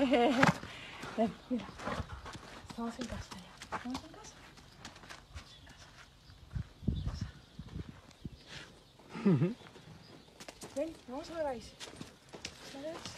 Ven, mira. Estamos en casa ya. ¿Estamos en casa? Ven, vamos a ver a Isis. ¿A ver?